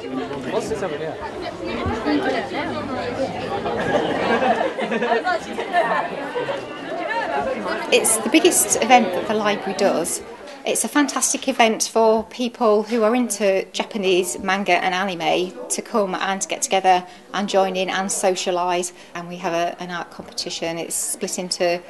What's this over here? It's the biggest event that the library does. It's a fantastic event for people who are into Japanese manga and anime to come and get together and join in and socialise. And we have an art competition. It's split into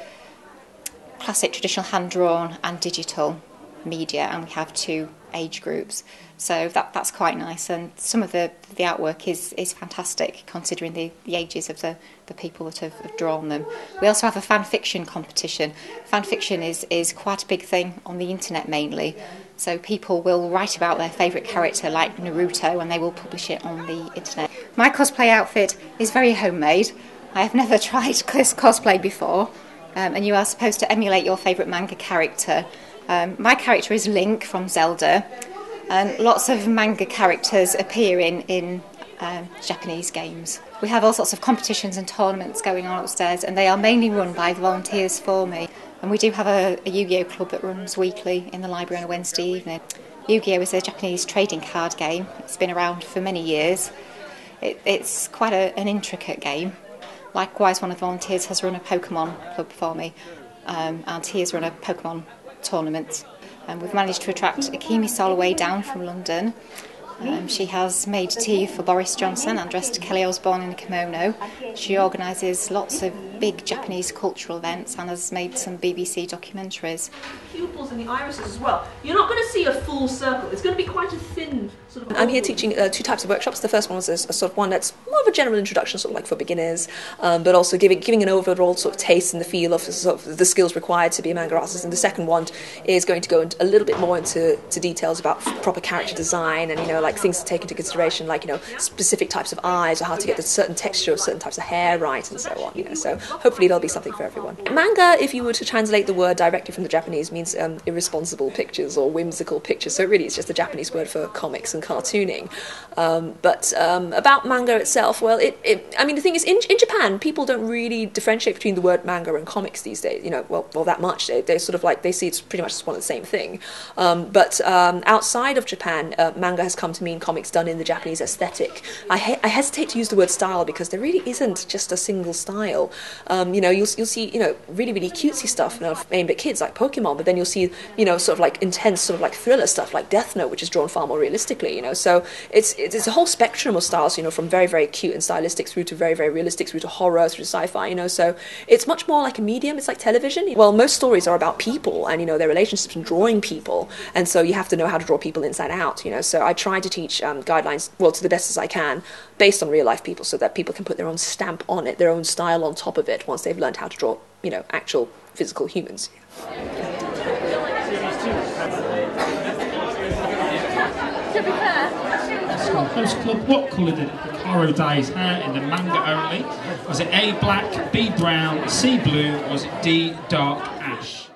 classic traditional hand-drawn and digital media, and we have 2 age groups. So that's quite nice, and some of the artwork is fantastic considering the ages of the people that have drawn them. We also have a fan fiction competition. Fan fiction is quite a big thing on the internet mainly, so people will write about their favourite character like Naruto and they will publish it on the internet. My cosplay outfit is very homemade. I have never tried cosplay before, and you are supposed to emulate your favourite manga character. My character is Link from Zelda, and lots of manga characters appear in Japanese games. We have all sorts of competitions and tournaments going on upstairs, and they are mainly run by the volunteers for me. And we do have a Yu-Gi-Oh club that runs weekly in the library on a Wednesday evening. Yu-Gi-Oh is a Japanese trading card game. It's been around for many years. It's quite an intricate game. Likewise, one of the volunteers has run a Pokemon club for me, and he has run a Pokemon tournament. And we've managed to attract Akemi Soloway down from London. She has made tea for Boris Johnson and dressed Kelly Osbourne in a kimono. She organises lots of big Japanese cultural events and has made some BBC documentaries. Pupils and the irises as well. You're not going to see a full circle. It's going to be quite a thin sort of... I'm here teaching 2 types of workshops. The first one was a sort of one that's more of a general introduction, sort of like for beginners, but also giving an overall sort of taste and the feel of, sort of the skills required to be a manga artist. And the second one is going to go a little bit more into details about proper character design and, like things to take into consideration, like, specific types of eyes or how to get the certain texture or certain types of hair right and so on, So hopefully there'll be something for everyone. Manga, if you were to translate the word directly from the Japanese, means irresponsible pictures or whimsical pictures. So really it's just a Japanese word for comics and cartooning. But about manga itself, well, I mean, the thing is, in Japan, people don't really differentiate between the word manga and comics these days, well that much. They sort of like, they see it's pretty much just one and the same thing. But outside of Japan, manga has come to mean comics done in the Japanese aesthetic. I hesitate to use the word style because there really isn't just a single style. You'll see, really, really cutesy stuff aimed at kids like Pokemon, but then you'll see, sort of like intense, sort of like thriller stuff like Death Note, which is drawn far more realistically, So it's a whole spectrum of styles, from very, very cute and stylistic through to very, very realistic, through to horror, through to sci-fi, So it's much more like a medium. It's like television. Well, most stories are about people and, their relationships and drawing people, and so you have to know how to draw people inside out, So I try to teach guidelines, well, to the best as I can, based on real life people, so that people can put their own stamp on it, their own style on top of it, once they've learned how to draw, actual physical humans. S-Con Host Club, what colour did Hikaru dye his hair in the manga only? Was it A, black, B, brown, C, blue, or was it D, dark ash?